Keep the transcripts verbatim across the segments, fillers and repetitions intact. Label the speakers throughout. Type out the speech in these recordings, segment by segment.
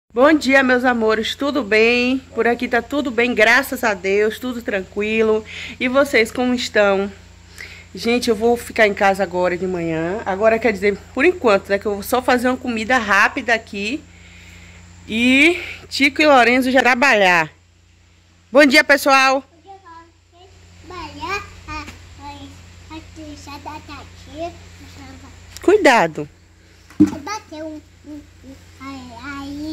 Speaker 1: Bom dia, meus amores, tudo bem? Por aqui tá tudo bem, graças a Deus, tudo tranquilo. E vocês, como estão? Gente, eu vou ficar em casa agora de manhã. Agora, quer dizer, por enquanto, né? Que eu vou só fazer uma comida rápida aqui. E Tico e Lorenzo já trabalhar. Bom dia, pessoal! Cuidado!
Speaker 2: Bateu um, aí,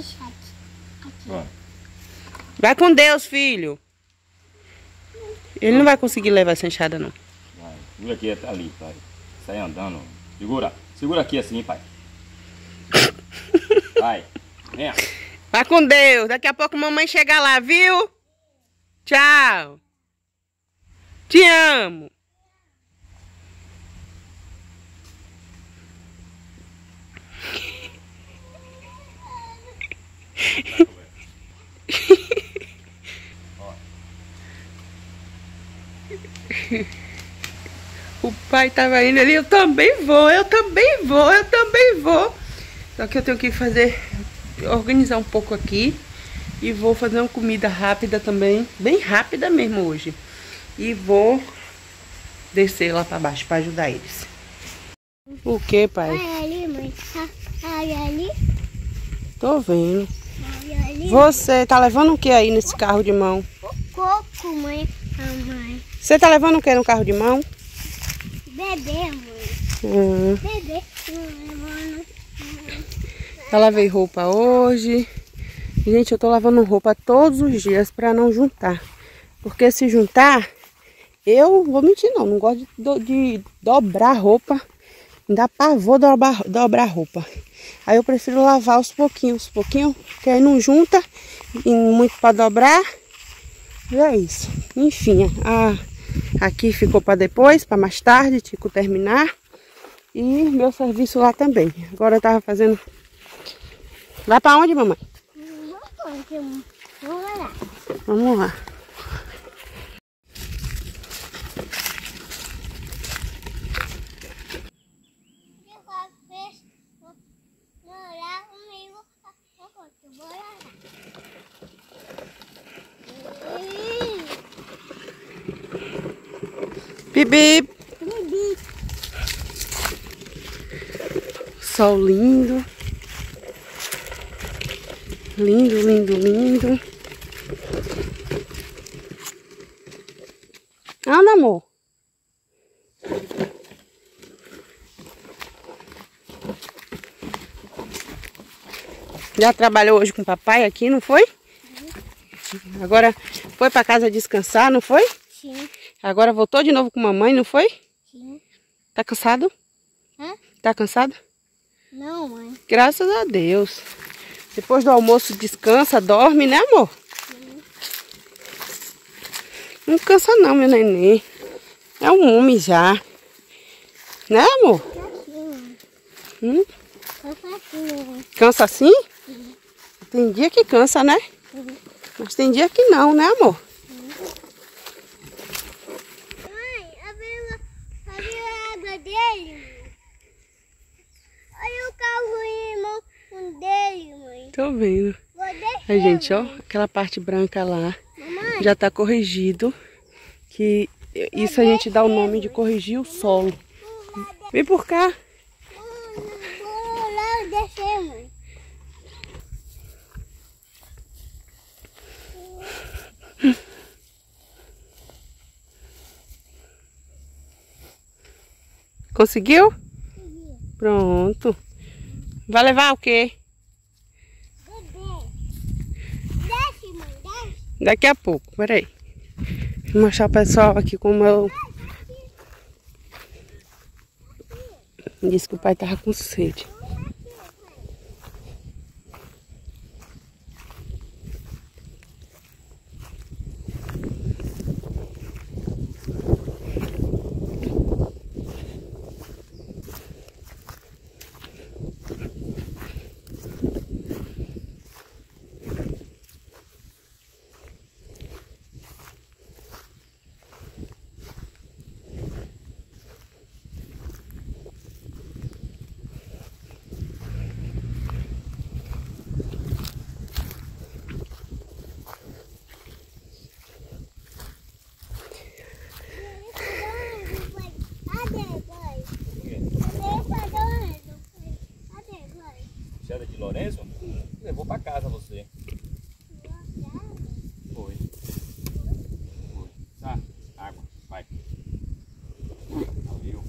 Speaker 1: Vai com Deus, filho. Ele não vai conseguir levar essa enxada, não.
Speaker 3: Vai. Segura aqui, tá ali, pai. Sai andando. Segura. Segura aqui assim, pai. Vai. Venha.
Speaker 1: Vai com Deus. Daqui a pouco a mamãe chega lá, viu? Tchau. Te amo. O pai tava indo ali, eu também vou, eu também vou, eu também vou. Só que eu tenho que fazer, organizar um pouco aqui. E vou fazer uma comida rápida também, bem rápida mesmo hoje. E vou descer lá pra baixo pra ajudar eles. O que, pai?
Speaker 2: Olha ali, mãe. Olha ali.
Speaker 1: Tô vendo.
Speaker 2: Olha ali.
Speaker 1: Você tá levando o que aí nesse carro de mão?
Speaker 2: O coco, mãe. A mãe.
Speaker 1: Você tá levando o que no carro de mão?
Speaker 2: Bebê, mãe.
Speaker 1: Hum.
Speaker 2: Bebê. Mano.
Speaker 1: Eu lavei roupa hoje. Gente, eu tô lavando roupa todos os dias pra não juntar. Porque se juntar, eu vou mentir não. Não gosto de, do, de dobrar roupa. Me dá pavor dobrar, dobrar roupa. Aí eu prefiro lavar aos pouquinhos, pouquinho, porque aí não junta. E muito pra dobrar. E é isso. Enfim, a, aqui ficou pra depois, pra mais tarde, Tico terminar. E meu serviço lá também. Agora eu tava fazendo... Vai pra onde, mamãe?
Speaker 2: Vamos lá.
Speaker 1: Vamos lá. Bibi. Sol lindo. Lindo, lindo, lindo. Anda, amor. Já trabalhou hoje com o papai aqui, não foi? Uhum. Agora foi pra casa descansar, não foi?
Speaker 2: Sim.
Speaker 1: Agora voltou de novo com mamãe, não foi?
Speaker 2: Sim.
Speaker 1: Tá cansado?
Speaker 2: Hã?
Speaker 1: Tá cansado?
Speaker 2: Não, mãe.
Speaker 1: Graças a Deus. Depois do almoço descansa, dorme, né, amor?
Speaker 2: Sim.
Speaker 1: Não cansa não, meu neném. É um homem já. Né, amor?
Speaker 2: Cansa assim, mãe.
Speaker 1: Hum?
Speaker 2: Cansa assim, mãe.
Speaker 1: Cansa assim?
Speaker 2: Sim.
Speaker 1: Tem dia que cansa, né?
Speaker 2: Sim.
Speaker 1: Mas tem dia que não, né, amor?
Speaker 2: Mãe, abriu, abriu a água dele. Olha o carro irmão dele, mãe.
Speaker 1: Tô vendo.
Speaker 2: Vou descer,
Speaker 1: Aí, gente, ó,
Speaker 2: mãe.
Speaker 1: aquela parte branca lá
Speaker 2: Mamãe.
Speaker 1: já tá corrigido. Que isso a gente dá o nome de corrigir o solo. Vem por cá.
Speaker 2: Vou lá descer, mãe.
Speaker 1: Conseguiu? Pronto. Vai levar o quê?
Speaker 2: Bebê. Desce, mãe, desce.
Speaker 1: Daqui a pouco, peraí. Vou mostrar o pessoal aqui como eu... Disse que o pai tava com sede.
Speaker 3: levou pra casa você. Foi. Foi. Tá, água, vai. Valeu.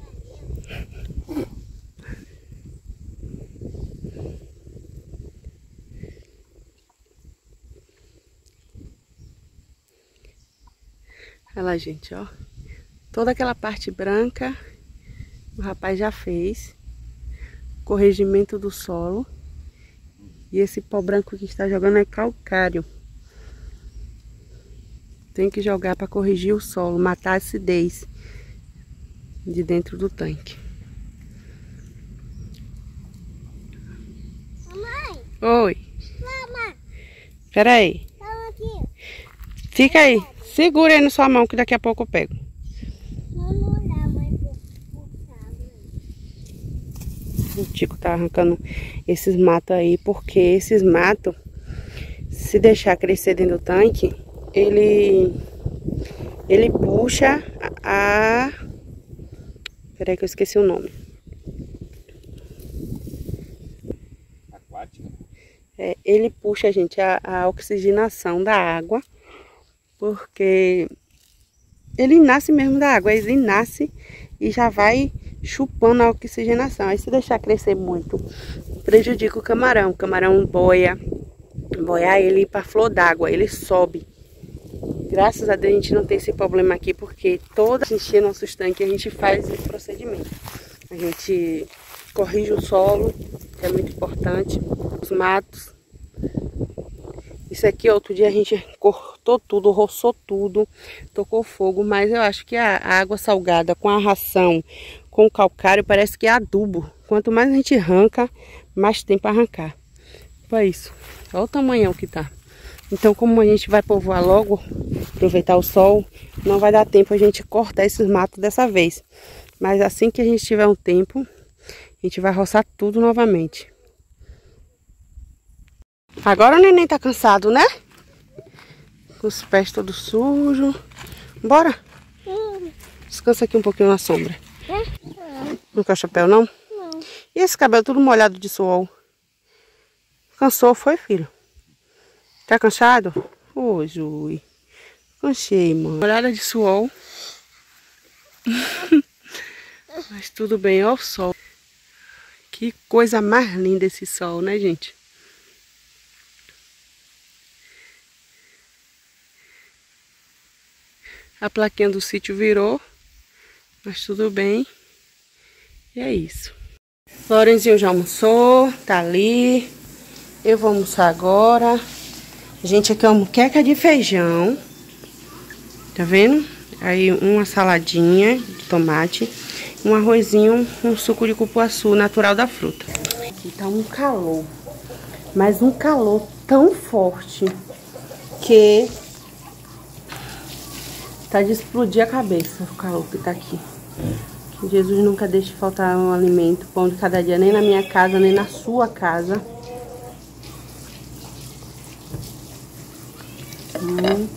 Speaker 1: Olha lá, gente, ó. Toda aquela parte branca o rapaz já fez. Corrigimento do solo. E esse pó branco que está jogando é calcário. Tem que jogar para corrigir o solo, matar a acidez de dentro do tanque.
Speaker 2: Mamãe!
Speaker 1: Oi.
Speaker 2: Mama!
Speaker 1: Pera aí.
Speaker 2: Toma aqui.
Speaker 1: Fica aí. Segura aí na sua mão que daqui a pouco eu pego.
Speaker 2: Vamos olhar mais por
Speaker 1: O Tico tá arrancando esses matos aí, porque esses matos, se deixar crescer dentro do tanque, ele ele puxa a... Peraí que eu esqueci o nome.
Speaker 3: Aquática.
Speaker 1: É, ele puxa, gente, a, a oxigenação da água, porque ele nasce mesmo da água, ele nasce e já vai chupando a oxigenação. Aí se deixar crescer muito, prejudica o camarão. O camarão boia, boiar ele para flor d'água, ele sobe. Graças a Deus a gente não tem esse problema aqui, porque toda vez que encher nossos tanques a gente faz esse procedimento. A gente corrige o solo, que é muito importante, os matos. Isso aqui, outro dia a gente cortou tudo, roçou tudo, tocou fogo, mas eu acho que a água salgada com a ração, com o calcário, parece que é adubo. Quanto mais a gente arranca, mais tem para arrancar. Foi isso. Olha o tamanhão que tá. Então, como a gente vai povoar logo, aproveitar o sol, não vai dar tempo a gente cortar esses matos dessa vez. Mas assim que a gente tiver um tempo, a gente vai roçar tudo novamente. Agora o neném tá cansado, né? Com os pés todos sujos. Bora? Descansa aqui um pouquinho na sombra. Não quer chapéu, não?
Speaker 2: Não.
Speaker 1: E esse cabelo tudo molhado de suor? Cansou, foi, filho? Tá cansado? Ô, Jui. Cansei, mano. Molhada de suor. Mas tudo bem, ó o sol. Que coisa mais linda esse sol, né, gente? A plaquinha do sítio virou, mas tudo bem. E é isso. Lorenzinho já almoçou, tá ali. Eu vou almoçar agora. Gente, aqui é uma moqueca de feijão. Tá vendo? Aí uma saladinha de tomate. Um arrozinho, um suco de cupuaçu natural da fruta. Aqui tá um calor. Mas um calor tão forte que... tá de explodir a cabeça o calor que tá aqui. Que Jesus nunca deixe faltar um alimento, pão de cada dia, nem na minha casa, nem na sua casa. Hum.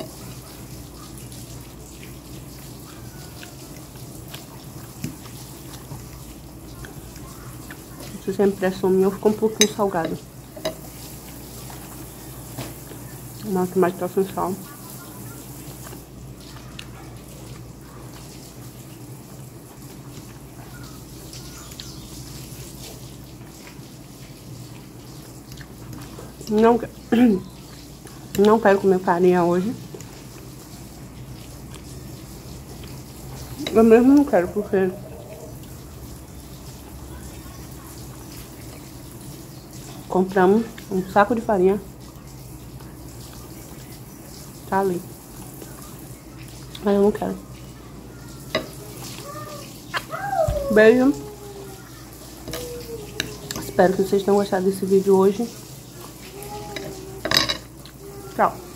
Speaker 1: Se é impressão minha, ficou um pouquinho salgado. Nossa, mas tá sem sal. Não, não quero comer farinha hoje. Eu mesmo não quero, porque compramos um saco de farinha. Tá ali. Mas eu não quero. Beijo. Espero que vocês tenham gostado desse vídeo hoje. Tchau.